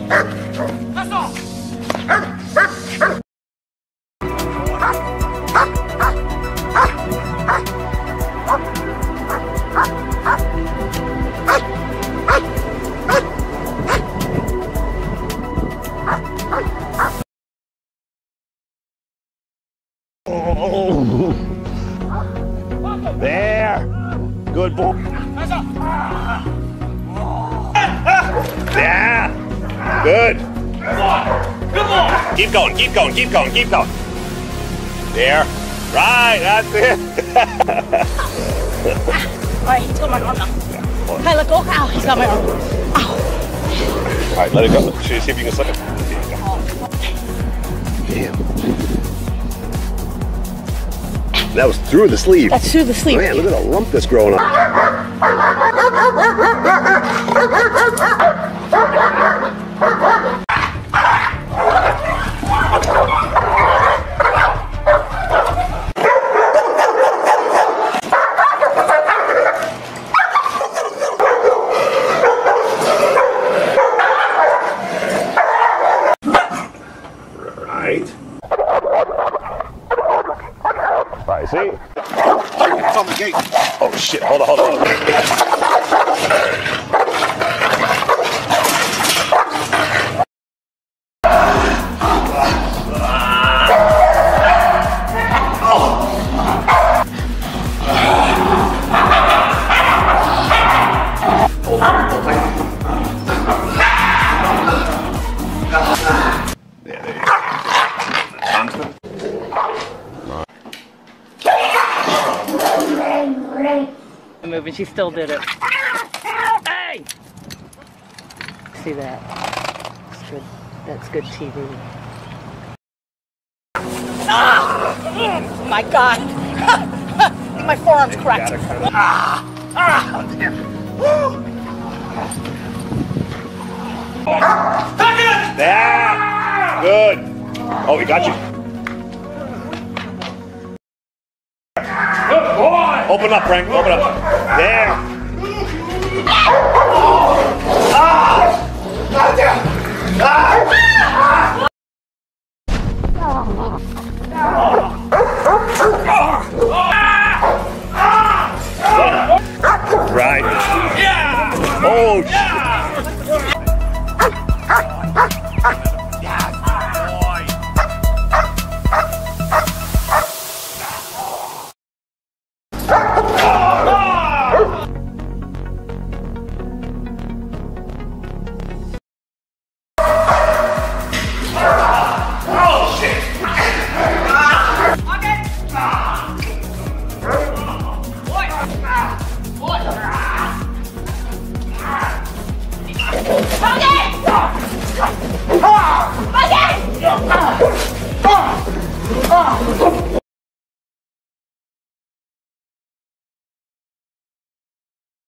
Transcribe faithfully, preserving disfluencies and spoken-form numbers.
That's all. Oh. There. Good boy. Yeah. Good. Come on. Come on. Keep going. Keep going. Keep going. Keep going. There. Right. That's it. All right, he's got my arm now. Hey, let go. Ow, he's got my arm. Ow. All right, let it go. See if you can slip it. Damn. That was through the sleeve. That's through the sleeve. Man, look at the lump that's growing up. Right. Right, see? It's on the gate. Oh shit, hold on, hold on. Hold on, hold on. Yeah, there you go. Constant. Moving, she still did it. Hey! See that? That's good. That's good T V. Ah! Oh my God! My forearm's cracked. Ah! Ah! There! Good. Oh, he got you. Good boy. Open up, Frank. Open up. There. Right. Yeah. Oh, Okay! Okay!